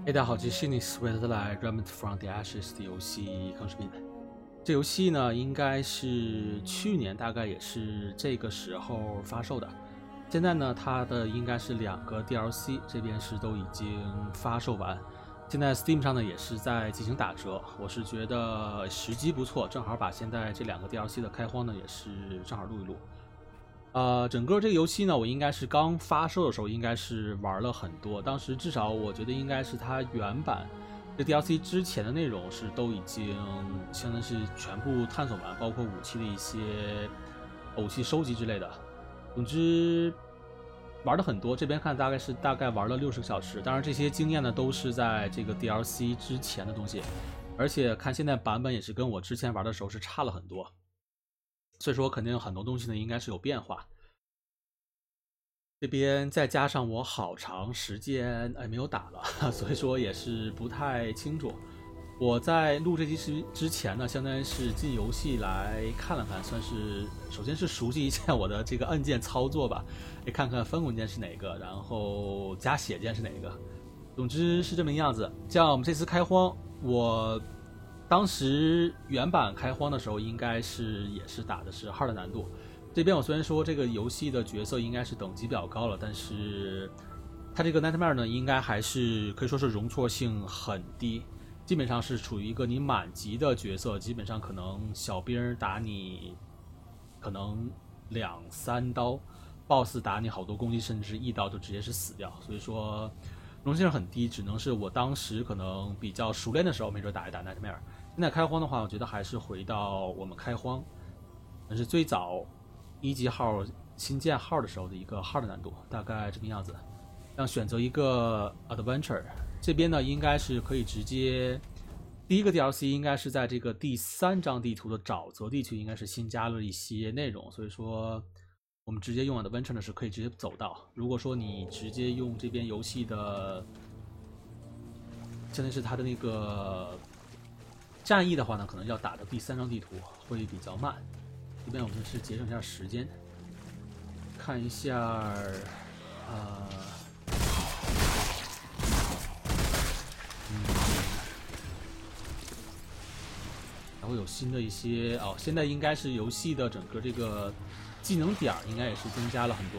大家好，这是 Shinny Sweat 来 Remnant from the Ashes 的游戏康视频。这游戏呢，应该是去年大概也是这个时候发售的。现在呢，它的应该是2个 DLC， 这边是都已经发售完。现在 Steam 上呢也是在进行打折，我是觉得时机不错，正好把现在这2个 DLC 的开荒呢也是正好录一录。整个这个游戏呢，我应该是刚发售的时候，应该是玩了很多。当时至少我觉得应该是它原版这 DLC 之前的内容是都已经相当于是全部探索完，包括武器的一些武器收集之类的。总之玩的很多，这边看大概玩了60个小时。当然这些经验呢都是在这个 DLC 之前的东西，而且看现在版本也是跟我之前玩的时候是差了很多。所以说肯定很多东西呢应该是有变化。这边再加上我好长时间没有打了，所以说也是不太清楚。我在录这期之前呢，相当于是进游戏来看了看，算是首先是熟悉一下我的这个按键操作吧，看看分文键是哪个，然后加血键是哪个。总之是这么样子。像我们这次开荒，我当时原版开荒的时候，应该是也是打的是hard难度。这边我虽然说这个游戏的角色应该是等级比较高了，但是它这个 Nightmare 呢，应该还是可以说是容错性很低，基本上是处于一个你满级的角色，基本上可能小兵打你可能2-3刀，BOSS 打你好多攻击，甚至1刀就直接是死掉。所以说容错性很低，只能是我当时可能比较熟练的时候，没准打一打 Nightmare。现在开荒的话，我觉得还是回到我们开荒，但是最早1级号新建号的时候的一个号的难度，大概这个样子。让选择一个 Adventure， 这边呢应该是可以直接，第一个 DLC 应该是在这个第3张地图的沼泽地区，应该是新加了一些内容，所以说我们直接用 Adventure 呢是可以直接走到。如果说你直接用这边游戏的，相当于是它的那个战役的话呢，可能要打到第3张地图会比较慢。这边我们是节省一下时间，看一下还会有新的一些现在应该是游戏的整个这个技能点应该也是增加了很多，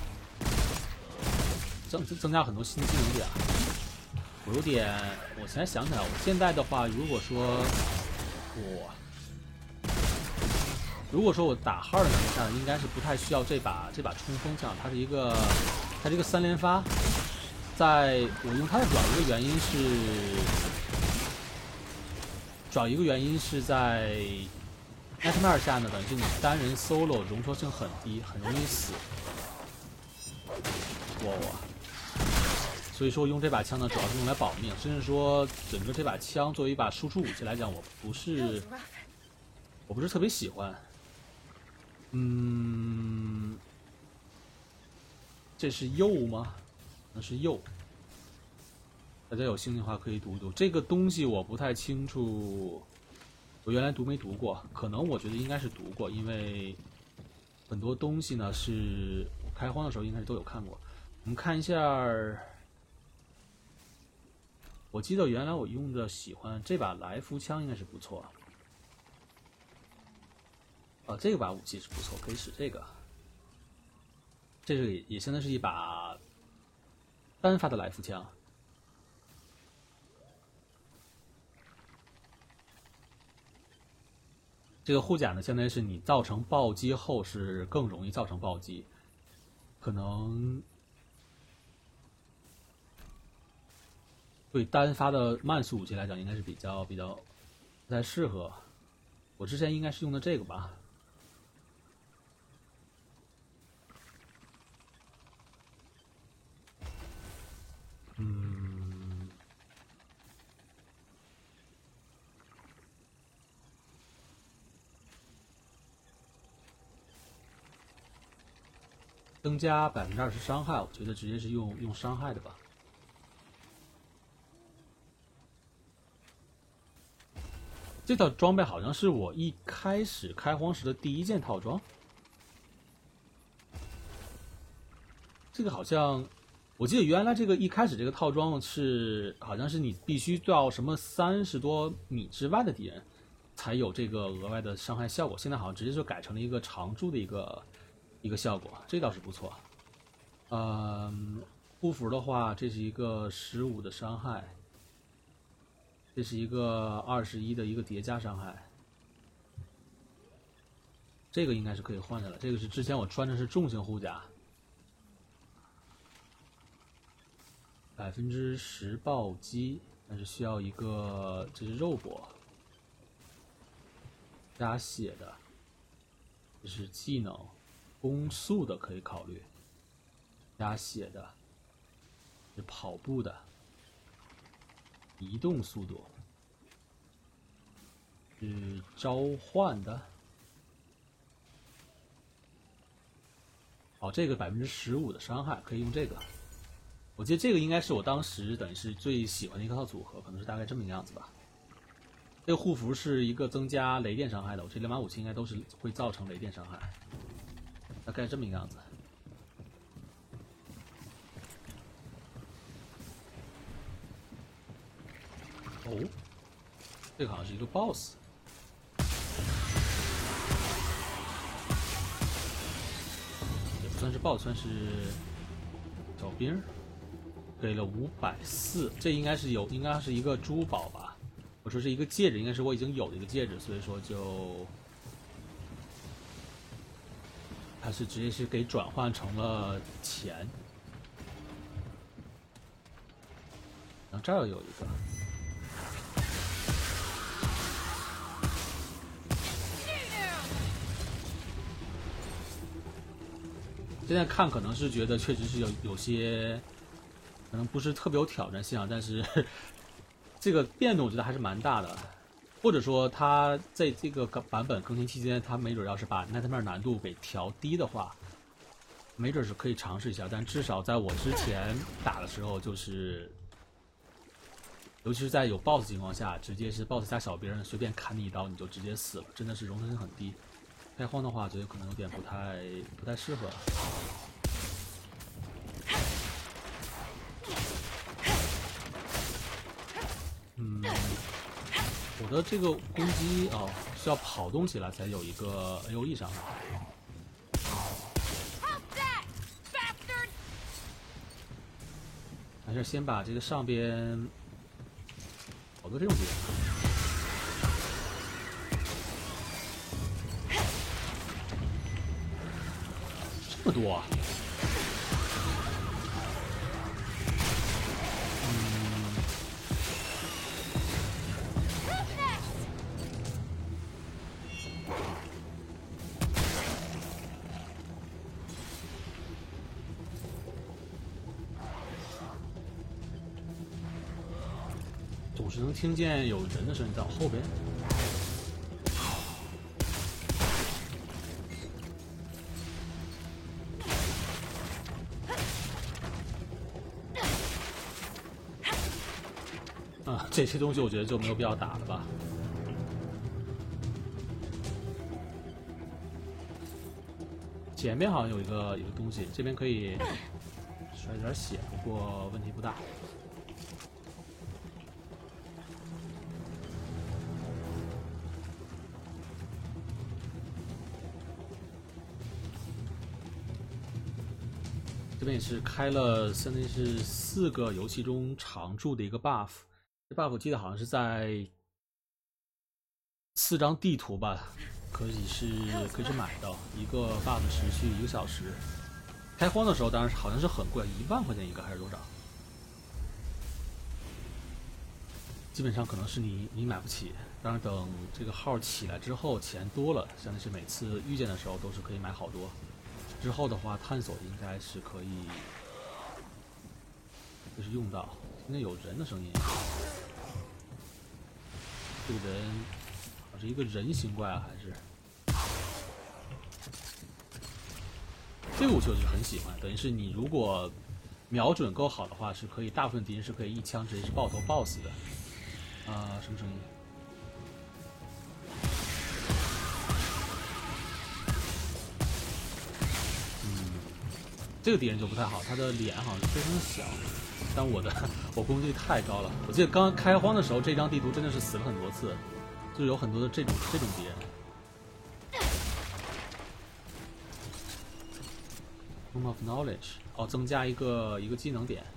增加很多新的技能点。我现在想起来，我现在的话，如果说我打2的难度上，应该是不太需要这把冲锋枪，它这个3连发，在我用它的主要一个原因是在 Nightmare 下呢，等于是你单人 solo 容错性很低，很容易死。所以说用这把枪呢，主要是用来保命，甚至说整个这把枪作为一把输出武器来讲，我不是特别喜欢。这是鼬吗？那是鼬。大家有兴趣的话可以读一读这个东西，我不太清楚，我原来没读过，可能我觉得应该是读过，因为很多东西呢是我开荒的时候应该是都有看过。我们看一下，我记得原来我用的喜欢这把来福枪应该是不错。这把武器是不错，可以使这个。这个也相当是一把单发的来福枪。这个护甲呢，相当于是你造成暴击后是更容易造成暴击，可能对单发的慢速武器来讲，应该是比较不太适合。我之前应该是用的这个吧。增加20%伤害，我觉得直接是用伤害的吧。这套装备好像是我一开始开荒时的第1件套装。这个好像我记得原来这个一开始这个套装是好像是你必须到什么30多米之外的敌人才有这个额外的伤害效果，现在好像直接就改成了一个常驻的一个效果，这倒是不错。护符的话，这是一个15的伤害，这是一个21的一个叠加伤害，这个应该是可以换的了。这个是之前我穿的是重型护甲。10%暴击，但是需要一个，这是肉搏，加血的，这是技能，攻速的可以考虑，加血的，是跑步的，移动速度，是召唤的。好，这个15%的伤害可以用这个。我记得这个应该是我当时等于是最喜欢的一套组合，可能是大概这么一个样子吧。这个护符是一个增加雷电伤害的，我这2把武器应该都是会造成雷电伤害，大概这么一个样子。哦，这个好像是一个 BOSS。也不算是 BOSS， 算是小兵。给了540，这应该是一个珠宝吧？我说是一个戒指，应该是我已经有的一个戒指，所以说就它是直接是给转换成了钱。然后这儿有一个，现在看可能是觉得确实是有些。可能不是特别有挑战性啊，但是这个变动我觉得还是蛮大的，或者说它在这个版本更新期间，它没准要是把 Nightmare 难度给调低的话，没准是可以尝试一下。但至少在我之前打的时候，就是尤其是在有 BOSS 情况下，直接是 BOSS 加小兵随便砍你一刀你就直接死了，真的是容忍性很低。开荒的话，觉得可能有点不太适合。我的这个攻击需要跑动起来才有一个 AOE 伤害。还是先把这个上边好多这种敌人，这么多啊！总是能听见有人的声音在我后边。这些东西我觉得就没有必要打了吧。前面好像有一个东西，这边可以甩点血，不过问题不大。这边也是开了，相当于是4个游戏中常驻的一个 buff。这 buff 我记得好像是在4张地图吧，可以是买到一个 buff 持续1个小时。开荒的时候当然好像是很贵，1万块钱一个还是多少？基本上可能是你买不起。当然等这个号起来之后，钱多了，相当于是每次遇见的时候都是可以买好多。之后的话，探索应该是可以，就是用到。现在有人的声音，这个人是一个人形怪啊，还是？这个武器我就很喜欢，等于是你如果瞄准够好的话，是可以大部分敌人是可以一枪直接是爆头爆死的。什么声音？ 这个敌人就不太好，他的脸好像是非常的小，但我攻击力太高了。我记得刚刚开荒的时候，这张地图真的是死了很多次，就是有很多的这种敌人。Room of Knowledge， 哦，增加一个技能点。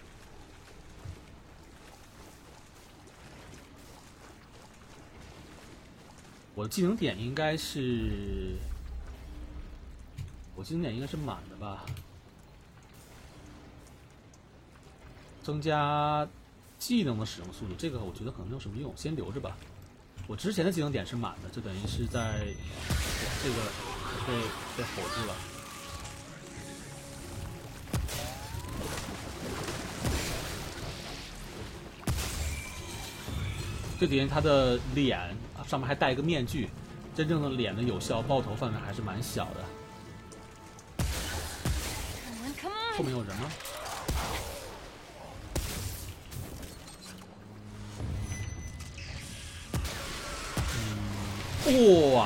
我的技能点应该是，我技能点应该是满的吧？增加技能的使用速度，这个我觉得可能没有什么用，先留着吧。我之前的技能点是满的，就等于是在这个被吼住了。这敌人他的脸上面还戴一个面具，真正的脸的有效爆头范围还是蛮小的。后面有人吗？哇！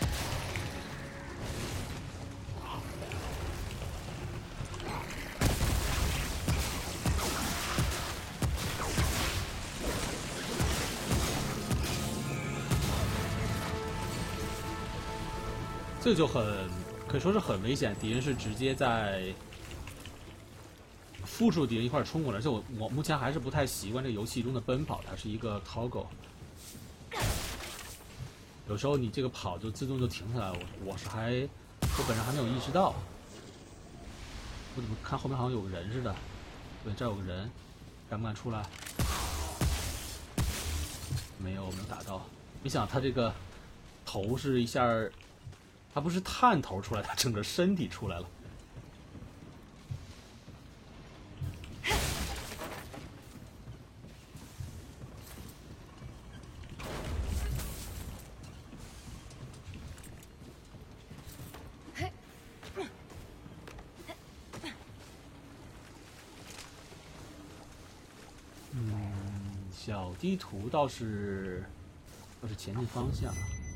这就可以说是很危险，敌人是直接在复数敌人一块冲过来，而且我目前还是不太习惯这个游戏中的奔跑，它是一个 toggle， 有时候你这个跑就自动就停下来，我本人还没有意识到，我怎么看后面好像有个人似的？对，这儿有个人，敢不敢出来？没有打到，没想到他这个头是一下，他不是探头出来，他整个身体出来了。小地图倒是前进方向。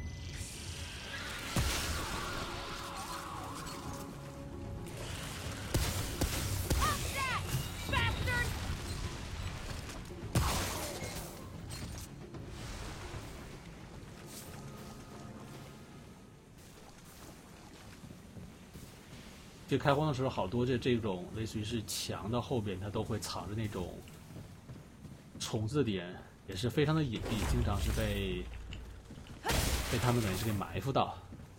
这开荒的时候，好多这种类似于是墙的后边，它都会藏着那种虫子的敌人，也是非常的隐蔽，经常是被他们等于是给埋伏到。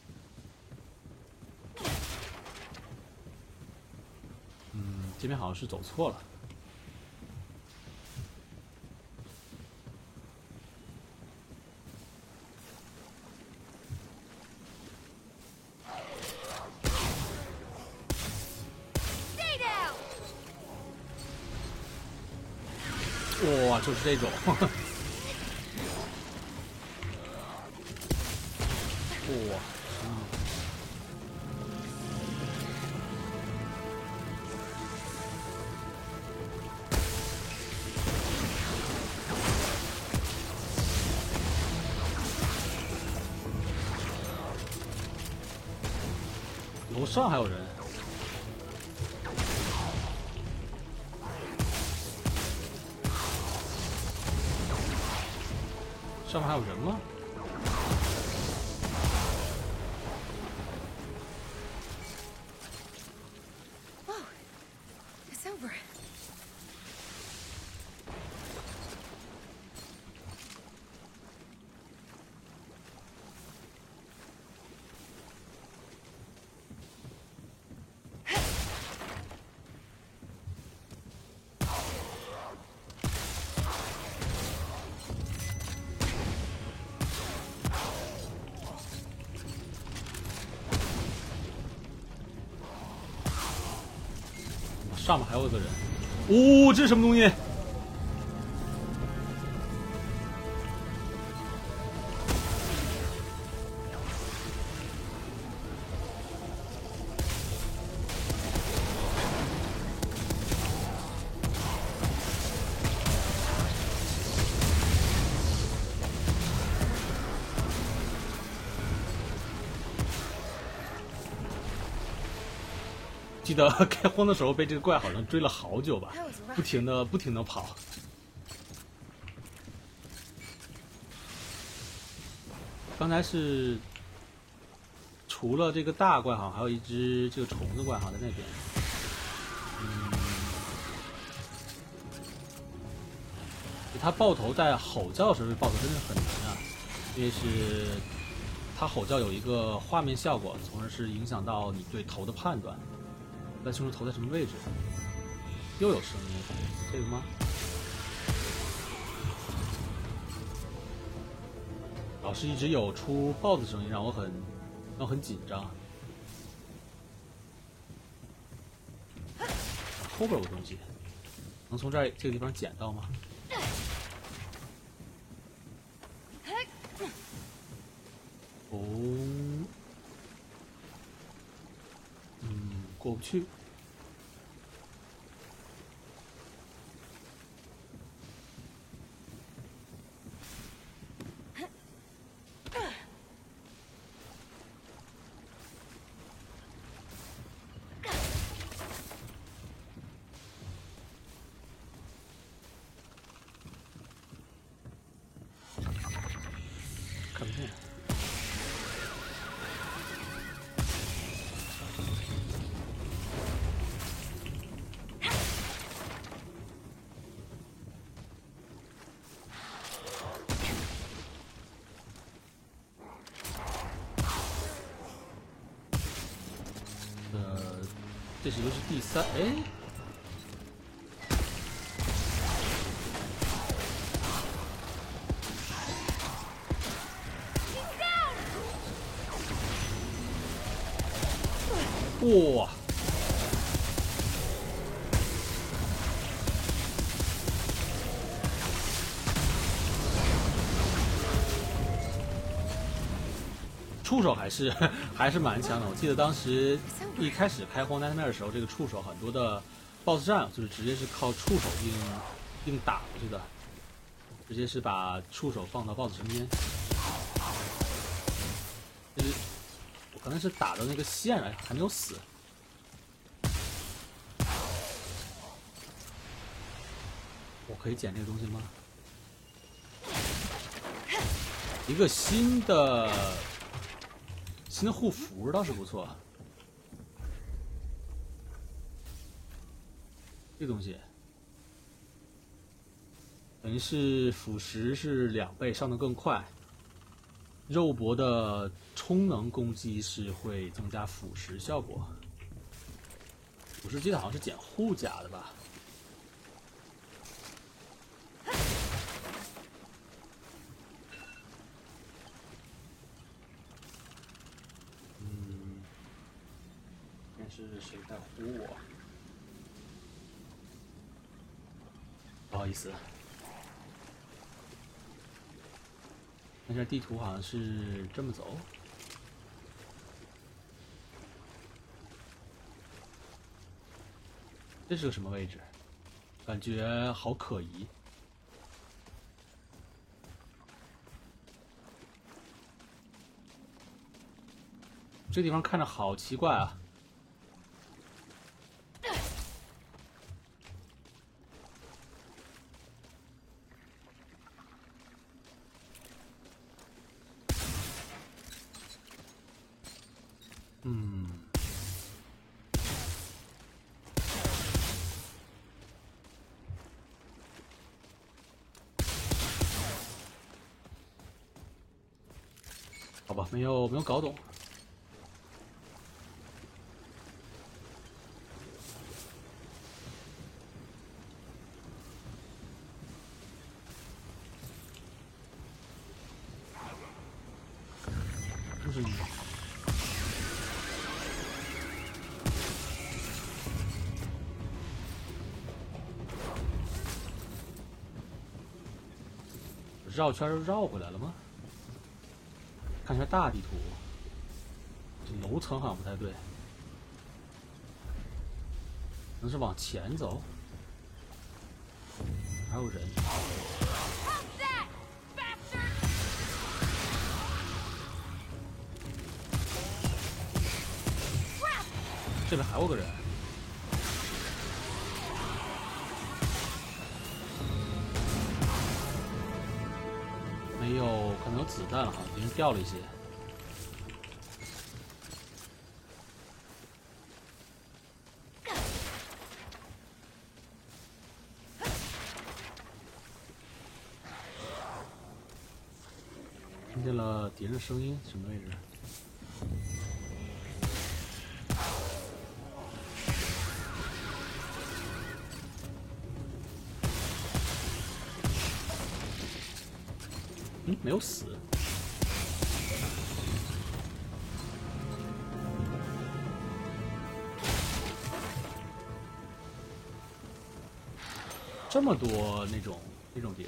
这边好像是走错了。哇，就是这种，哇，楼上还有人。上面还有人吗？上面还有一个人，这是什么东西？ 记得开荒的时候被这个怪好像追了好久吧，不停的跑。刚才是除了这个大怪，好像还有一只这个虫子怪，好像在那边。它爆头在吼叫的时候爆头真的很难啊，因为是它吼叫有一个画面效果，从而是影响到你对头的判断。不太清楚头在什么位置。又有声音，这个吗？老师一直有出 BOSS 声音，让我很紧张。后边有个东西，能从这个地方捡到吗？哦，过不去。看不见。这是游戏第3，哎。哇！触手还是蛮强的。我记得当时一开始开荒Nightmare的时候，这个触手很多的 BOSS 战就是直接是靠触手硬打过去的，直接是把触手放到 BOSS 身边。就是我可能是打到那个线了，还没有死。我可以捡这个东西吗？一个新的护符倒是不错。这个东西等于是腐蚀是2倍，上得更快。肉搏的充能攻击是会增加腐蚀效果。腐蚀记得好像是捡护甲的吧？是谁在呼我？不好意思。看这地图好像是这么走。这是个什么位置？感觉好可疑。这地方看着好奇怪啊！好吧，没有搞懂。就是绕圈又绕回来了吗？看一下大地图，这楼层好像不太对，可能是往前走。还有人。这边还有个人。 没有，可能有子弹了哈，敌人掉了一些。听见了敌人的声音，什么位置？没有死。这么多那种敌人。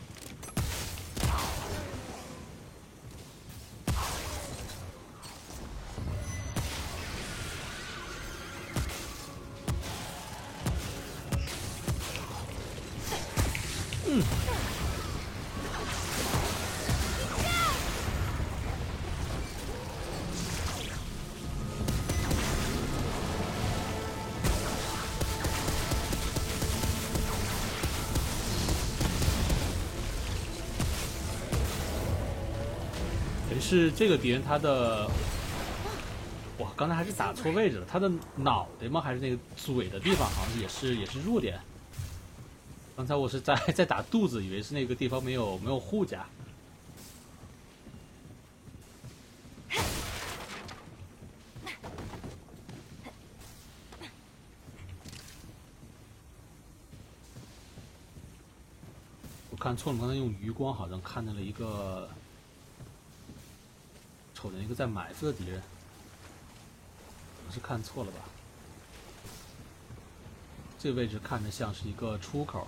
是这个敌人他的，哇，刚才还是打错位置了。他的脑袋吗？还是那个嘴的地方？好像也是弱点。刚才我是在打肚子，以为是那个地方没有护甲。我看错了，刚才用余光好像看见了一个。瞅见一个在埋伏的敌人，我是看错了吧？这位置看着像是一个出口。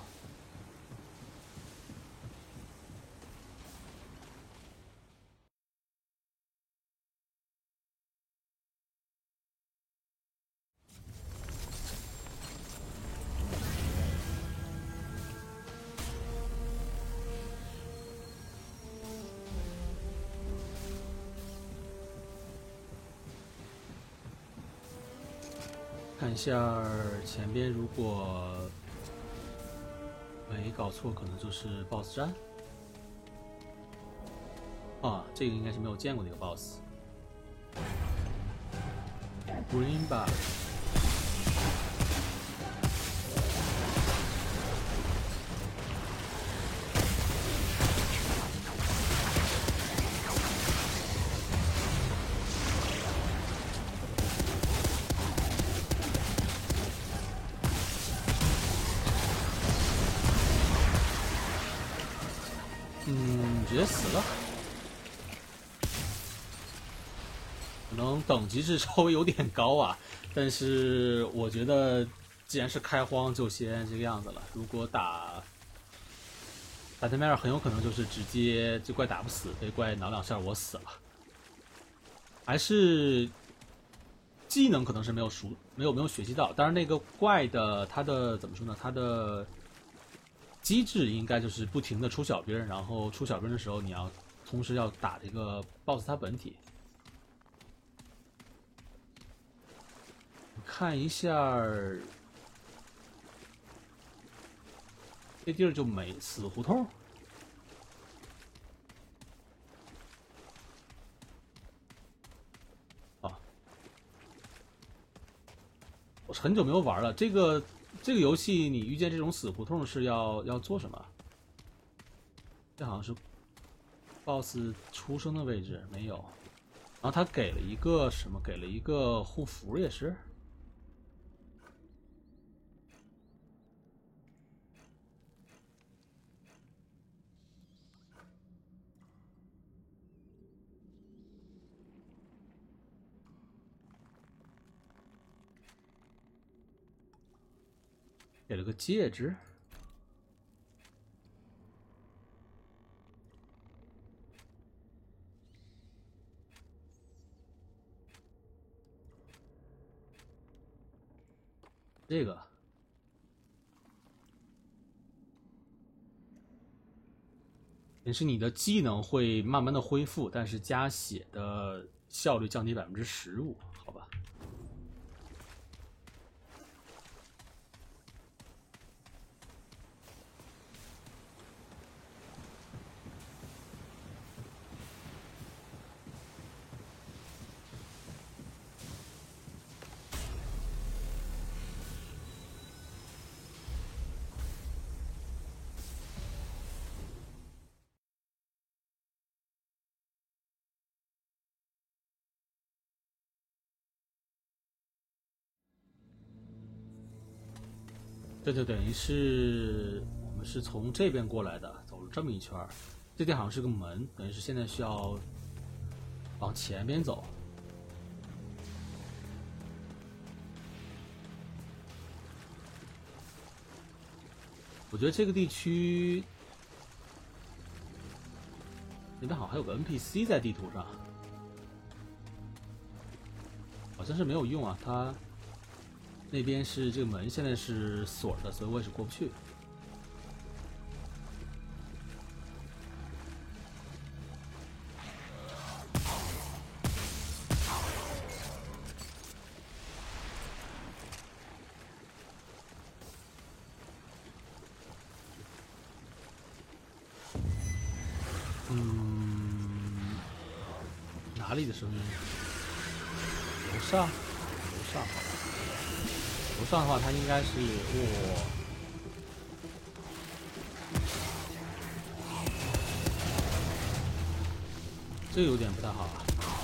看一下前边，如果没搞错，可能就是 BOSS 战。啊，这个应该是没有见过的一个 BOSS。Green Bar。直接死了。可能等级是稍微有点高啊，但是我觉得既然是开荒，就先这个样子了。如果打对面很有可能就是直接这怪打不死，被怪挠两下我死了。还是技能可能是没有学习到，当然那个怪的它的怎么说呢？它的机制应该就是不停的出小兵，然后出小兵的时候你要同时要打这个 BOSS 它本体。看一下这地儿就没死胡同。啊，我很久没有玩了。这个游戏，你遇见这种死胡同是要做什么？这好像是 BOSS 出生的位置没有，然后他给了一个什么？给了一个护符也是。给了个戒指。这个也是你的技能会慢慢的恢复，但是加血的效率降低15%，好吧。 这就等于是我们是从这边过来的，走了这么一圈儿。这地好像是个门，等于是现在需要往前边走。我觉得这个地区那边好像还有个 NPC 在地图上，好像是没有用啊。它那边是这个门现在是锁的，所以我也是过不去。哪里的声音？楼上，楼上，楼上的话，它应该是我。这个有点不太好啊。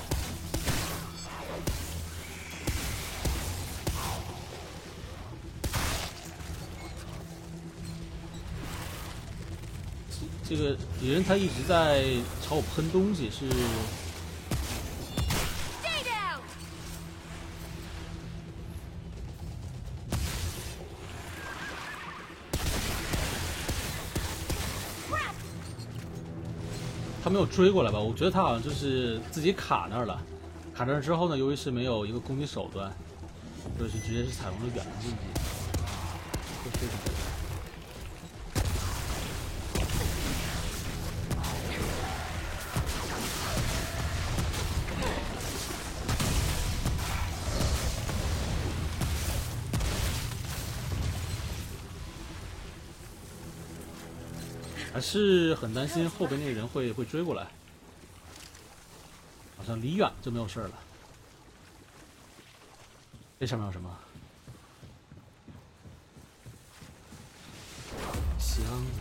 这个敌人他一直在朝我喷东西，是他没有追过来吧？我觉得他好像就是自己卡那儿了，卡那儿之后呢，由于是没有一个攻击手段，所以是直接是采用了远程攻击，这非常。还是很担心后边那个人会追过来，好像离远就没有事了。这上面有什么？箱子。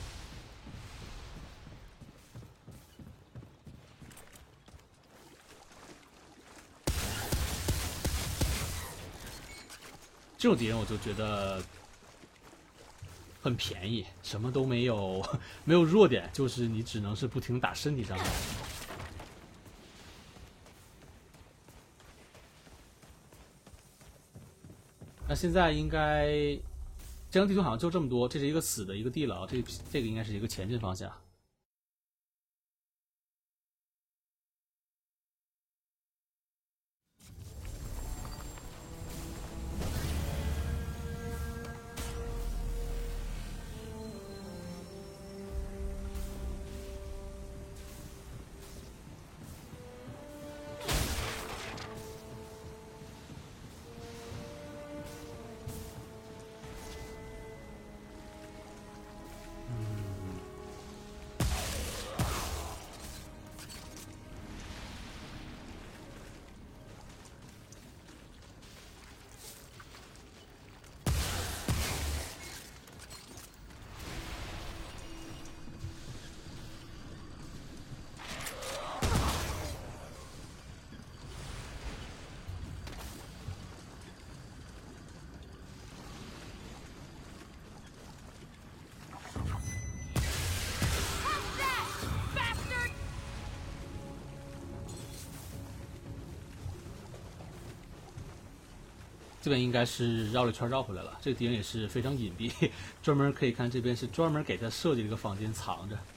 这种敌人我就觉得很便宜，什么都没有，没有弱点，就是你只能是不停打身体伤害。那现在应该这张地图好像就这么多，这是一个死的一个地牢，这个应该是一个前进方向。这边应该是绕了一圈绕回来了。这个敌人也是非常隐蔽，专门可以看这边是专门给他设计了一个房间藏着。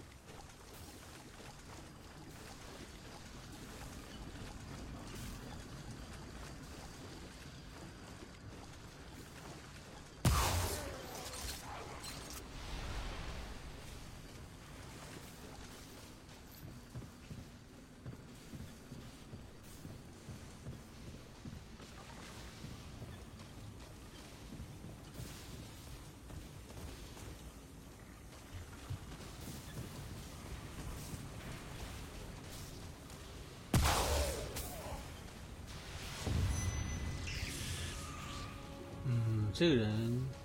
这个人，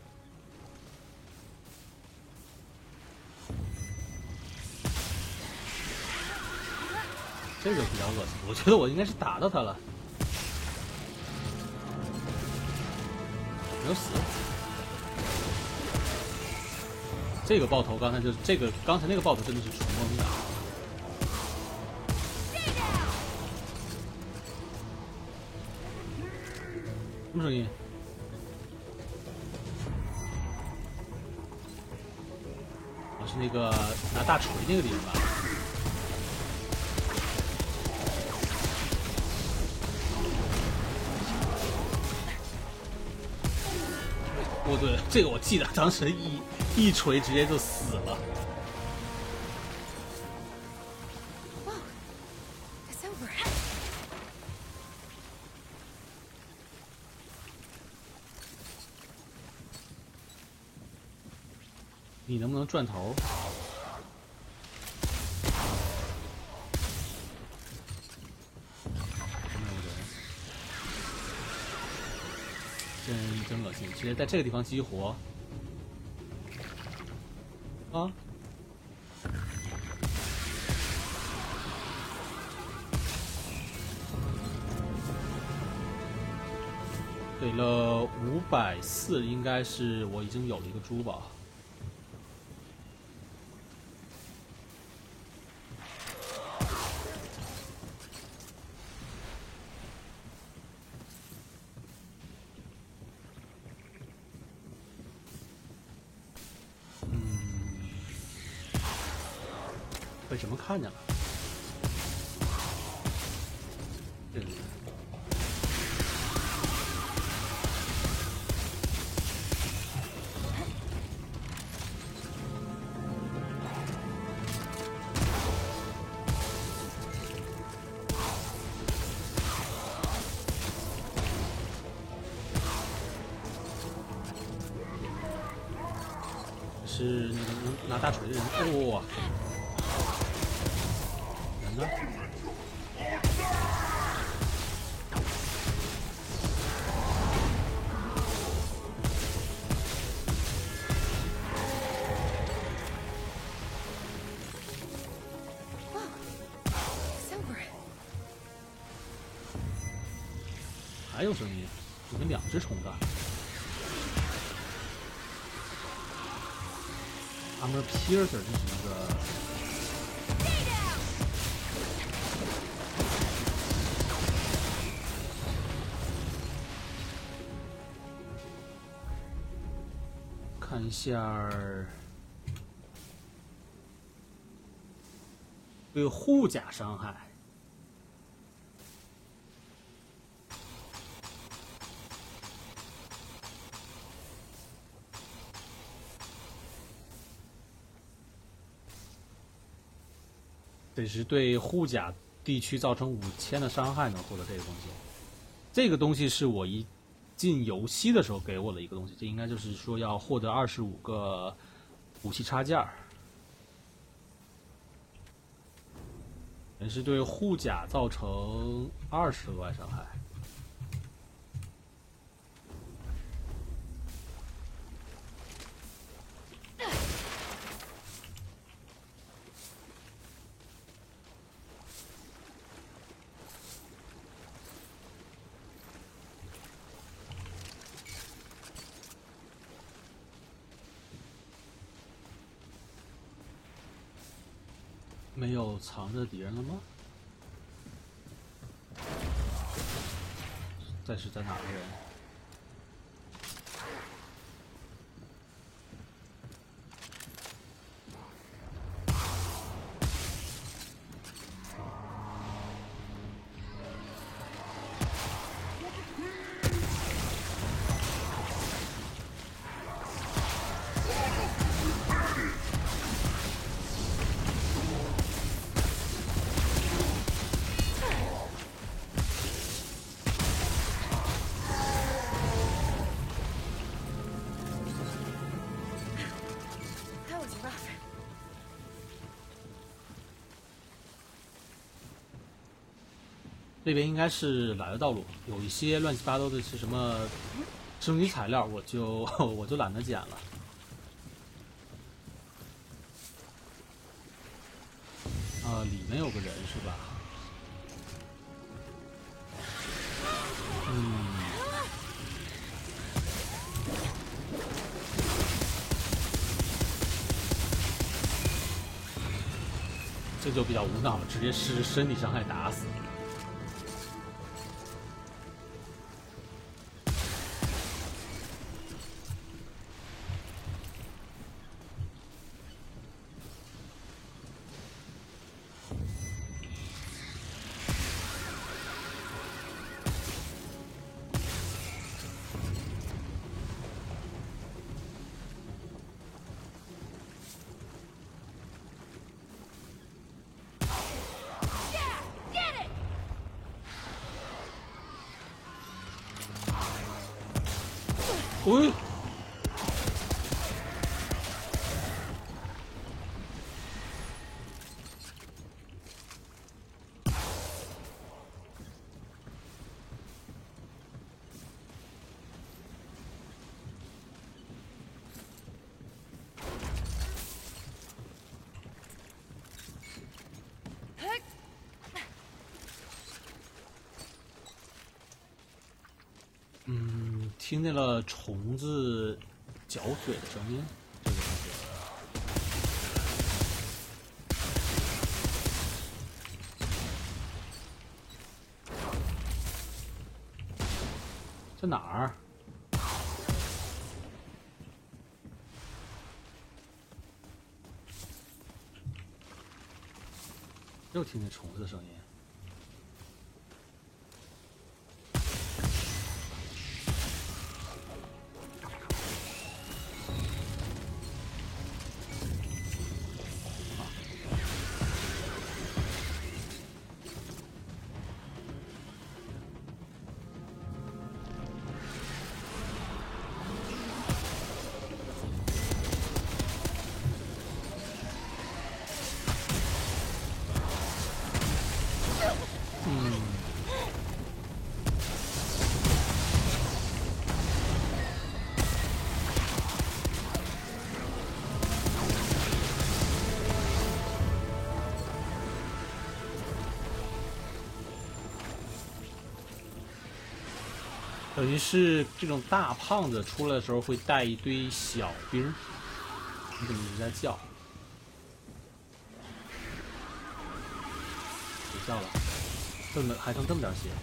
这个比较恶心。我觉得我应该是打到他了，没有死。 这个爆头刚才就是刚才那个爆头真的是纯懵的。什么声音？啊，是那个拿大锤那个地方吧？哦，对，这个我记得，当时一锤直接就死了。你能不能转头？没有人，真恶心！直接在这个地方激活啊！给了540，应该是我已经有了一个珠宝。被什么看见了？这个是那个拿大锤的人。哇！人呢？还有声音，你们2只虫子。Armor Piercer 这是一个。看一下对护甲伤害。这是对护甲地区造成5000的伤害，能获得这个东西。这个东西是我一进游戏的时候给我的一个东西，这应该就是说要获得25个武器插件，也是对护甲造成20额外伤害。没有藏着敌人了吗？这是在哪个人？这边应该是来的道路，有一些乱七八糟的是什么升级材料，我就懒得捡了。里面有个人是吧？ 这就比较无脑，直接是身体伤害打死。喂！听见了虫子嚼嘴的声音，这个东西。在哪儿？又听见虫子的声音。等于是这种大胖子出来的时候会带一堆小兵，你怎么一直在叫？别叫了，这么还剩这么点血。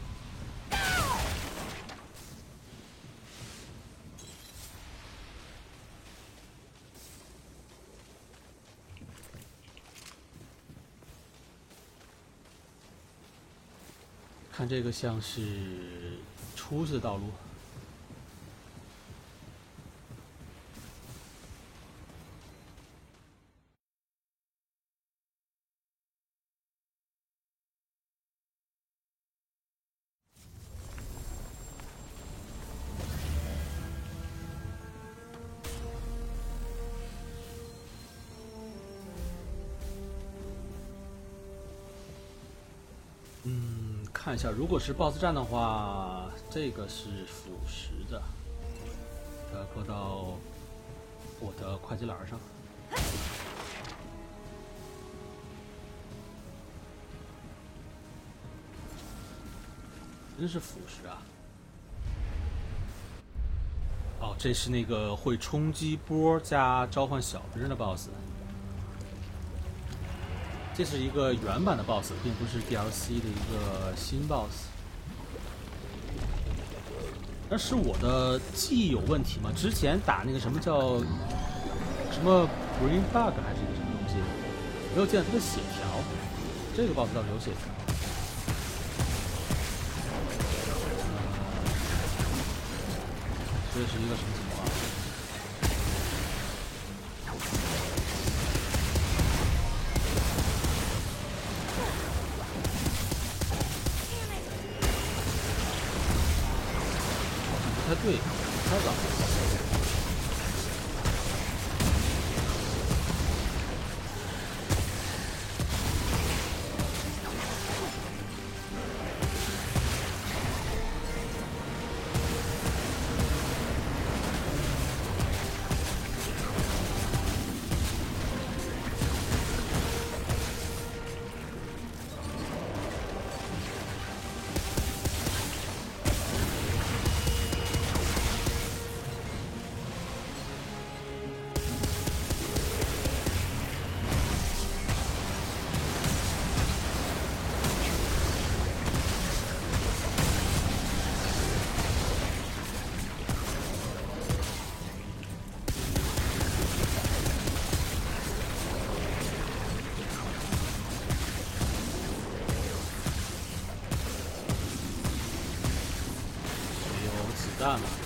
看这个像是出去的道路。看一下，如果是 BOSS 战的话，这个是腐蚀的，要搁到我的快捷栏上。真是腐蚀啊！哦，这是那个会冲击波加召唤小兵的 BOSS。这是一个原版的 BOSS， 并不是 DLC 的一个新 BOSS。但是我的记忆有问题吗？之前打那个什么叫什么 Green Bug 还是一个什么东西，没有见到他的血条。这个 BOSS 倒是有血条。这是一个什么情况？不太对，太早。 弹了。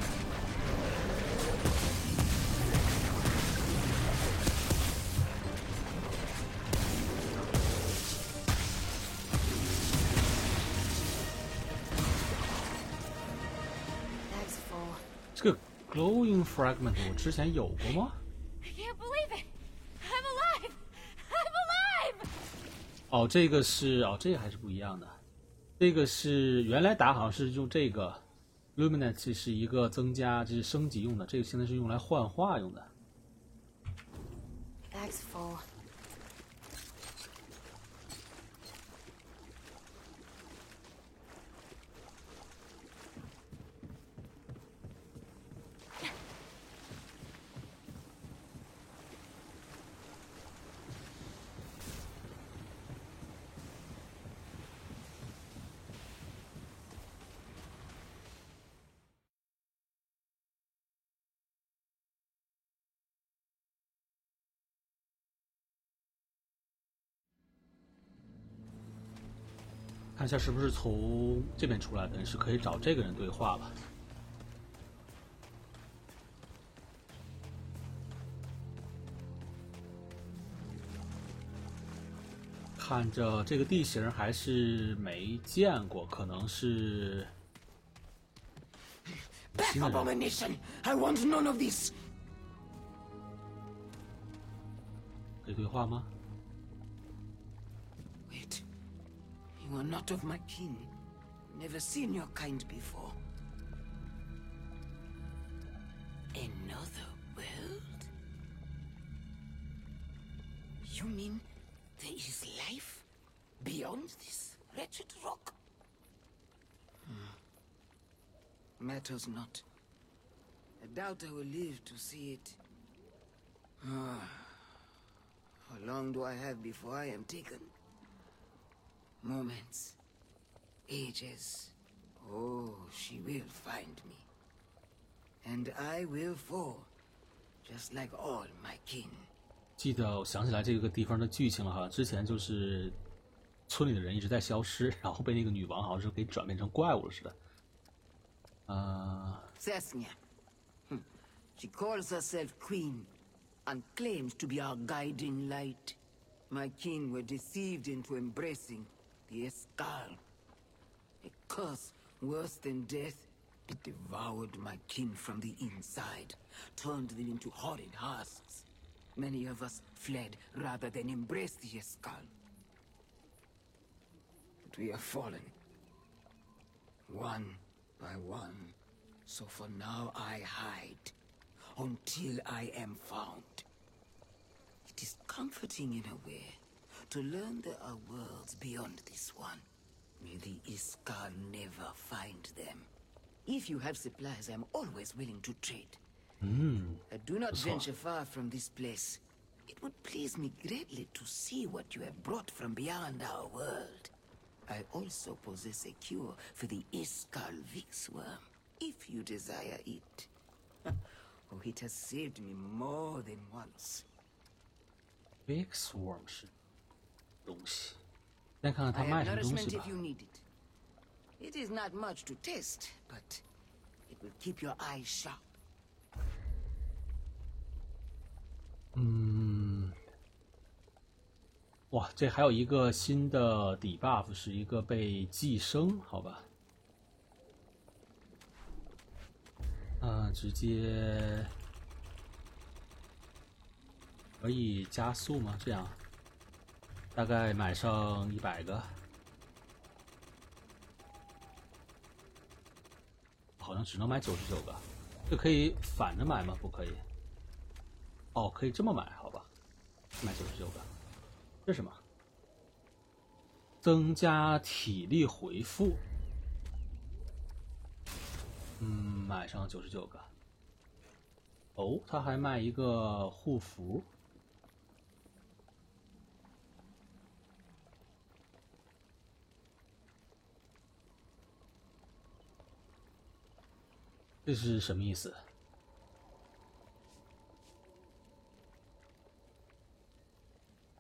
这个 glowing fragment 我之前有过吗？ I can't believe it! I'm alive! I'm alive! 哦，这个是这个还是不一样的。这个是原来打好像是用这个 luminance 是一个增加，这是升级用的，这个现在是用来幻化用的。 Bag's full. 看一下是不是从这边出来的，是可以找这个人对话了。看着这个地形还是没见过，可能是 Back, abomination! I want none of this! 可以对话吗？ Wait. You are not of my kin. Never seen your kind before. Another world? You mean there is life beyond this wretched rock? Matters not. I doubt I will live to see it. How long do I have before I am taken? Moments. Ages. Oh, she will find me. And I will fall. Just like all my kin. 记得我想起来这个地方的剧情了哈，之前就是村里的人一直在消失，然后被那个女王好像是给转变成怪物了似的。 Sesnia. She calls herself queen and claims to be our guiding light. My kin were deceived into embracing the Escal. A curse worse than death. It devoured my kin from the inside, turned them into horrid husks. Many of us fled rather than embrace the Escal. But we have fallen. One by one. So for now I hide. Until I am found. It is comforting in a way to learn there are worlds beyond this one. May the Iskar never find them. If you have supplies, I am always willing to trade. I do not venture far from this place. It would please me greatly to see what you have brought from beyond our world. I also possess a cure for the Iskar Vixworm, if you desire it. Oh, it has saved me more than once. Vixworm 是东西，再看看 I 他卖 have 什么东 nourishment 西吧 if。you need it. It is not much to taste, but it will keep your eyes sharp. 哇，这还有一个新的底 buff， 是一个被寄生，好吧？直接可以加速吗？这样大概买上100个，好像只能买99个。这可以反着买吗？不可以。哦，可以这么买，好吧？买99个。这是什么？增加体力回复。买上99个。哦，他还卖一个护符。这是什么意思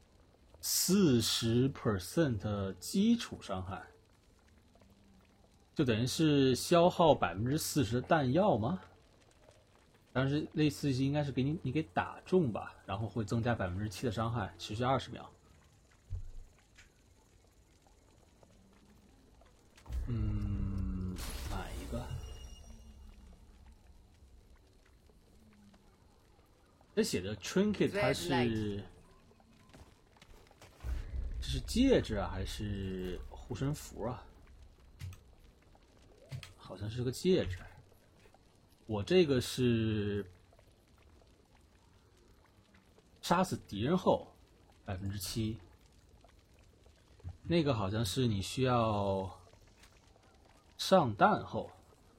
？40% 基础伤害。 就等于是消耗40%的弹药吗？当然是类似应该是给你给打中吧，然后会增加7%的伤害，持续20秒。哪一个？这写的 trinket 它是这是戒指啊，还是护身符啊？好像是个戒指。我这个是杀死敌人后7%，那个好像是你需要上弹后。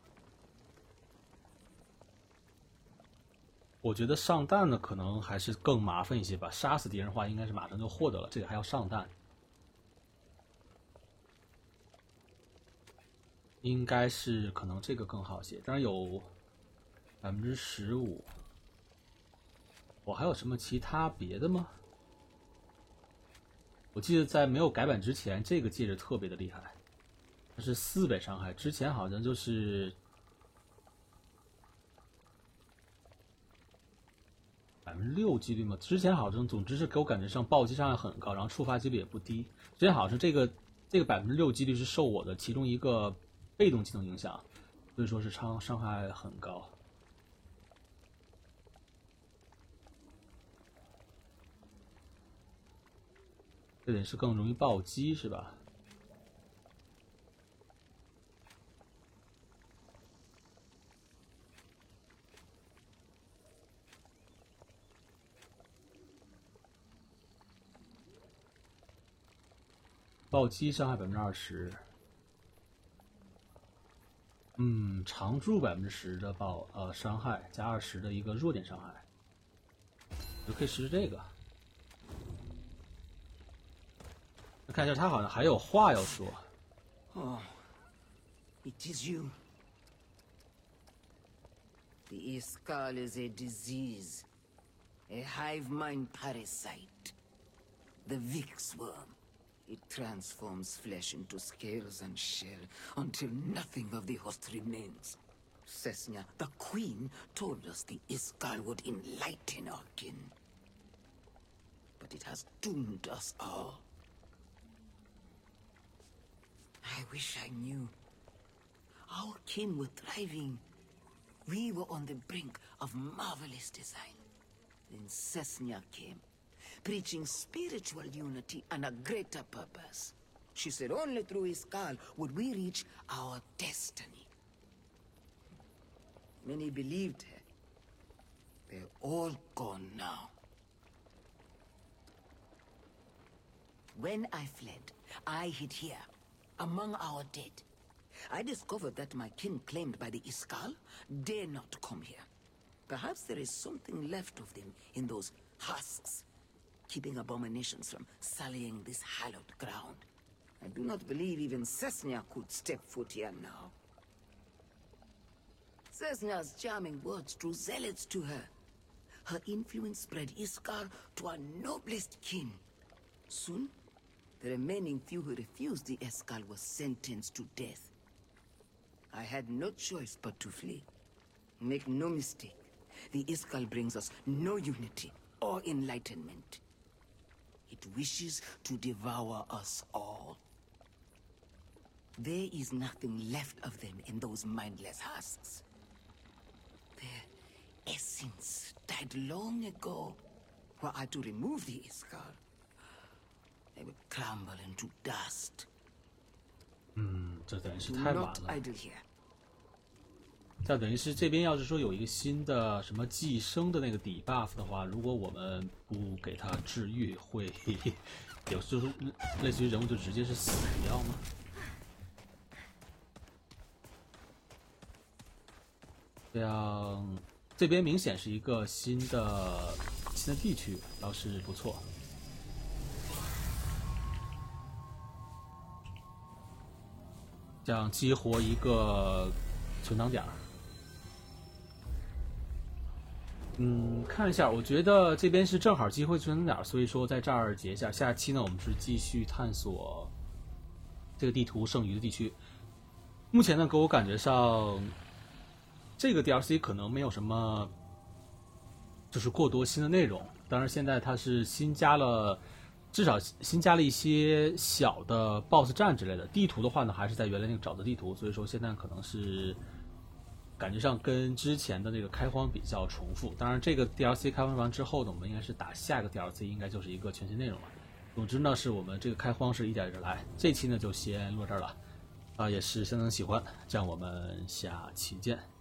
我觉得上弹呢可能还是更麻烦一些吧，杀死敌人的话应该是马上就获得了，这个还要上弹。应该是可能这个更好些，当然有15%。我还有什么其他别的吗？我记得在没有改版之前，这个戒指特别的厉害，它是4倍伤害，之前好像就是6%几率嘛。之前好像总之是给我感觉上暴击伤害很高，然后触发几率也不低。之前好像这个6%几率是受我的其中一个被动技能影响，所以说是伤害很高。这点是更容易暴击是吧？暴击伤害20%，常驻10%的伤害加20%的一个弱点伤害，就可以试试这个。看一下，他好像还有话要说。 Oh, it is you. The Iskal is a disease, a hive mind parasite. The Vix worm. It transforms flesh into scales and shell until nothing of the host remains. Cessna, the queen, told us the Iskal would enlighten our kin. But it has doomed us all. I wish I knew. Our kin were thriving. We were on the brink of marvelous design. Then Cessna came, preaching spiritual unity and a greater purpose. She said only through Iskal would we reach our destiny. Many believed her. They're all gone now. When I fled, I hid here, among our dead. I discovered that my kin claimed by the Iskal dare not come here. Perhaps there is something left of them in those husks, keeping abominations from sullying this hallowed ground. I do not believe even Cessna could step foot here now. Cessna's charming words drew zealots to her. Her influence spread Iskar to our noblest kin. Soon, the remaining few who refused the Iskal were sentenced to death. I had no choice but to flee. Make no mistake, the Iskal brings us no unity or enlightenment. It wishes to devour us all. There is nothing left of them in those mindless husks. Their essence died long ago. Were I to remove the Iskal, they would crumble into dust. 这等于是太晚 Not 了。 idle here. 这等于是这边要是说有一个新的什么寄生的那个底 buff 的话，如果我们不给他治愈，会有就是类似于人物就直接是死掉吗？这样这边明显是一个新的地区，倒是不错。这样激活一个存档点。看一下，我觉得这边是正好机会存档点，所以说在这儿结一下。下期呢，我们是继续探索这个地图剩余的地区。 目前呢，给我感觉上，这个 DLC 可能没有什么，就是过多新的内容。当然，现在它是至少新加了一些小的 BOSS 战之类的。地图的话呢，还是在原来那个沼泽地图，所以说现在可能是感觉上跟之前的那个开荒比较重复。当然，这个 DLC 开荒完之后呢，我们应该是打下一个 DLC，应该就是一个全新内容了。总之呢，是我们这个开荒是一点一点来。这期呢就先录这儿了，也是相当喜欢，这样我们下期见。